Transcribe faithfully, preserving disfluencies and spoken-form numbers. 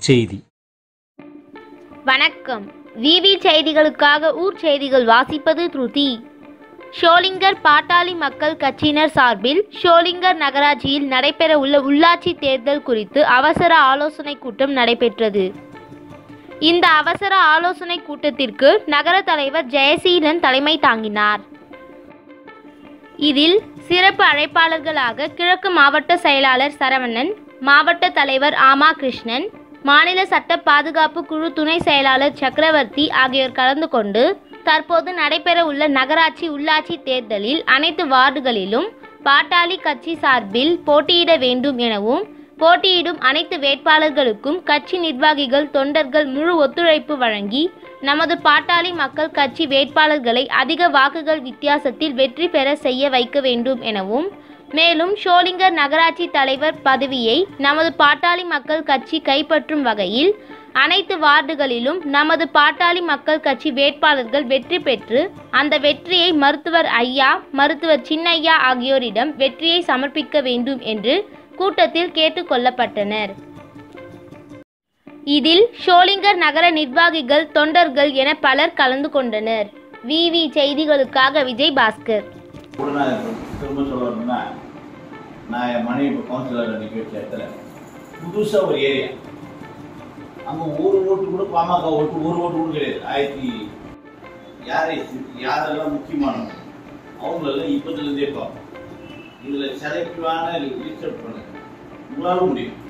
ஊர்ச்செய்தி. வணக்கம். விவி செய்திகளுக்காக ஊர் செய்திகள் வாசிப்பது த்ருதி. ஷோலிங்கர் பாட்டாளி மக்கள் கட்சியினர் சார்பில் ஷோலிங்கர் நகராட்சியில் நடைபெறவுள்ள உள்ளாட்சி தேர்தல் குறித்து அவசர ஆலோசனை கூட்டம் நடைபெற்றது. இந்த அவசர ஆலோசனை கூட்டத்திற்கு நகர தலைவர் ஜெயசீலன் தலைமை தாங்கினார். இதில் சிறப்பு அழைப்பாளர்களாக கிழக்கு மாவட்ட செயலாளர் சரவணன், மாவட்ட தலைவர் ஆமா கிருஷ்ணன், மாநில சட்ட பாதுகாப்பு குழு துணை செயலாளர் சக்கரவர்த்தி ஆகியோர் கலந்து கொண்டு தற்போது நடைபெற உள்ள நகராட்சி உள்ளாட்சி தேர்தலில் அனைத்து வார்டுகளிலும் பாட்டாளி கட்சி சார்பில் போட்டியிட வேண்டும் எனவும், போட்டியிடும் அனைத்து வேட்பாளர்களுக்கும் கட்சி நிர்வாகிகள் தொண்டர்கள் முழு ஒத்துழைப்பு வழங்கி நமது பாட்டாளி மக்கள் கட்சி வேட்பாளர்களை அதிக வாக்குகள் வித்தியாசத்தில் வெற்றி பெற செய்ய வைக்க வேண்டும் எனவும், மேலும் ஷோலிங்கர் நகராட்சி தலைவர் பதவியை நமது பாட்டாளி மக்கள் கட்சி கைப்பற்றும் வகையில் அனைத்து வார்டுகளிலும் நமது பாட்டாளி மக்கள் கட்சி வேட்பாளர்கள் வெற்றி பெற்று அந்த வெற்றியை மருத்துவர் ஐயா, மருத்துவர் சின்னையா ஆகியோரிடம் வெற்றியை சமர்ப்பிக்க வேண்டும் என்று கூட்டத்தில் கேட்டுக் கொள்ளப்பட்டனர். இதில் ஷோலிங்கர் நகர நிர்வாகிகள், தொண்டர்கள் என பலர் கலந்து கொண்டனர். விவி செய்திகளுக்காக விஜய் பாஸ்கர். திரும்ப சொல்லணும்னா, நான் என் மனைவி இப்போ கவுன்சிலர் அன்றைக்கி வச்ச இடத்துல புதுசாக ஒரு ஏரியா, அங்கே ஒரு ஓட்டு கூட பாமக ஓட்டு ஒரு ஓட்டு கூட கிடையாது. ஆயிரத்தி யாரை யாரெல்லாம் முக்கியமானவங்க அவங்களெல்லாம் இப்போதுலேருந்தே பார்ப்போம். இதில் செலக்டிவான லிஸ்ட் அவுட் பண்ணுங்க, உங்களாலும் முடியும்.